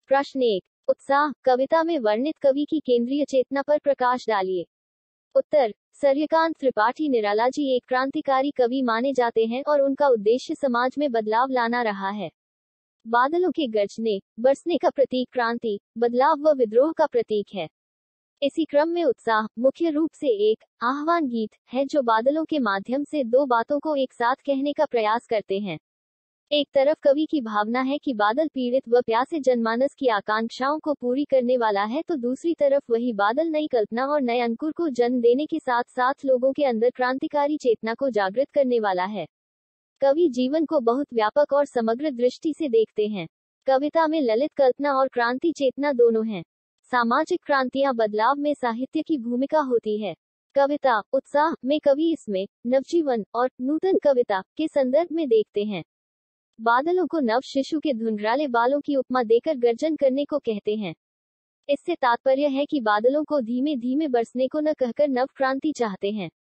प्रश्न 1। उत्साह कविता में वर्णित कवि की केंद्रीय चेतना पर प्रकाश डालिए। उत्तर। सूर्यकांत त्रिपाठी निराला जी एक क्रांतिकारी कवि माने जाते हैं और उनका उद्देश्य समाज में बदलाव लाना रहा है। बादलों के गरजने, बरसने का प्रतीक क्रांति, बदलाव व विद्रोह का प्रतीक है। इसी क्रम में उत्साह मुख्य रूप से एक आह्वान गीत है जो बादलों के माध्यम से दो बातों को एक साथ कहने का प्रयास करते हैं। एक तरफ कवि की भावना है कि बादल पीड़ित व प्यासे जनमानस की आकांक्षाओं को पूरी करने वाला है, तो दूसरी तरफ वही बादल नई कल्पना और नए अंकुर को जन्म देने के साथ साथ लोगों के अंदर क्रांतिकारी चेतना को जागृत करने वाला है। कवि जीवन को बहुत व्यापक और समग्र दृष्टि से देखते हैं। कविता में ललित कल्पना और क्रांति चेतना दोनों हैं। सामाजिक क्रांतियां बदलाव में साहित्य की भूमिका होती है। कविता उत्साह में कवि इसमें नवजीवन और नूतन कविता के संदर्भ में देखते हैं। बादलों को नव शिशु के धुंधराले बालों की उपमा देकर गर्जन करने को कहते हैं। इससे तात्पर्य है कि बादलों को धीमे धीमे बरसने को न कहकर नव क्रांति चाहते हैं।